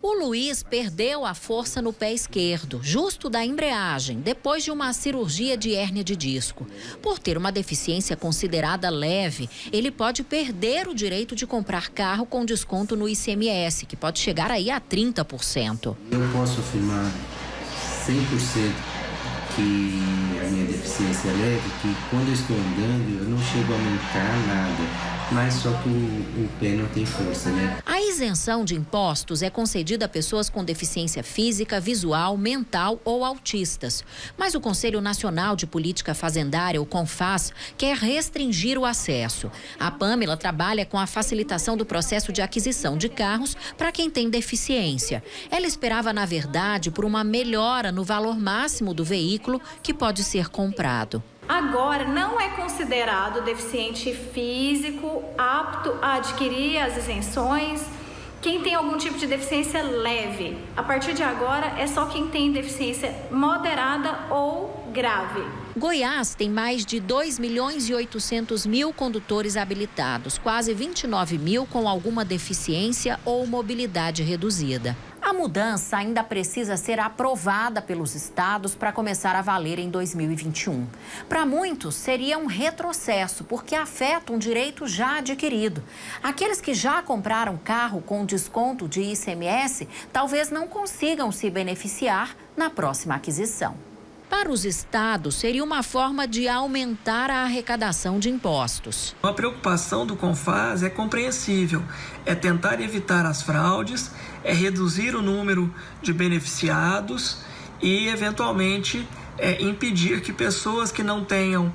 O Luiz perdeu a força no pé esquerdo, justo da embreagem, depois de uma cirurgia de hérnia de disco. Por ter uma deficiência considerada leve, ele pode perder o direito de comprar carro com desconto no ICMS, que pode chegar aí a 30%. Eu posso afirmar 100% que a minha deficiência é leve, que quando eu estou andando eu não chego a aumentar nada. Mas só que o pé não tem força, né? A isenção de impostos é concedida a pessoas com deficiência física, visual, mental ou autistas. Mas o Conselho Nacional de Política Fazendária, o CONFAS, quer restringir o acesso. A Pamela trabalha com a facilitação do processo de aquisição de carros para quem tem deficiência. Ela esperava, na verdade, por uma melhora no valor máximo do veículo que pode ser comprado. Agora, não é considerado deficiente físico apto a adquirir as isenções quem tem algum tipo de deficiência leve. A partir de agora, é só quem tem deficiência moderada ou grave. Goiás tem mais de 2.800.000 condutores habilitados, quase 29 mil com alguma deficiência ou mobilidade reduzida. A mudança ainda precisa ser aprovada pelos estados para começar a valer em 2021. Para muitos, seria um retrocesso, porque afeta um direito já adquirido. Aqueles que já compraram carro com desconto de ICMS talvez não consigam se beneficiar na próxima aquisição. Para os estados, seria uma forma de aumentar a arrecadação de impostos. A preocupação do CONFAS é compreensível, é tentar evitar as fraudes, é reduzir o número de beneficiados e, eventualmente, impedir que pessoas que não tenham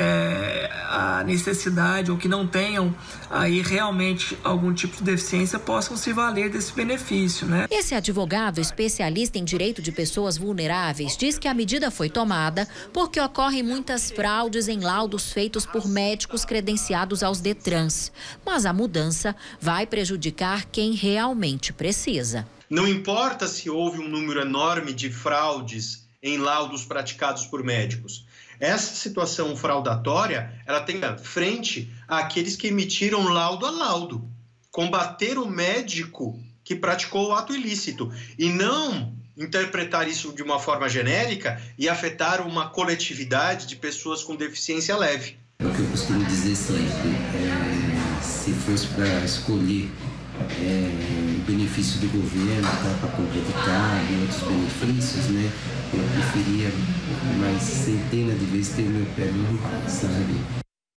a necessidade ou que não tenham aí realmente algum tipo de deficiência possam se valer desse benefício, né? Esse advogado especialista em direito de pessoas vulneráveis diz que a medida foi tomada porque ocorrem muitas fraudes em laudos feitos por médicos credenciados aos Detrans. Mas a mudança vai prejudicar quem realmente precisa. Não importa se houve um número enorme de fraudes em laudos praticados por médicos. Essa situação fraudatória, ela tem frente àqueles que emitiram laudo a laudo. Combater o médico que praticou o ato ilícito e não interpretar isso de uma forma genérica e afetar uma coletividade de pessoas com deficiência leve. É o que eu costumo dizer sempre, se fosse para escolher o benefício do governo para compra de carro e outros benefícios, né? Eu preferia mais centenas de vezes ter meu pé no, sabe?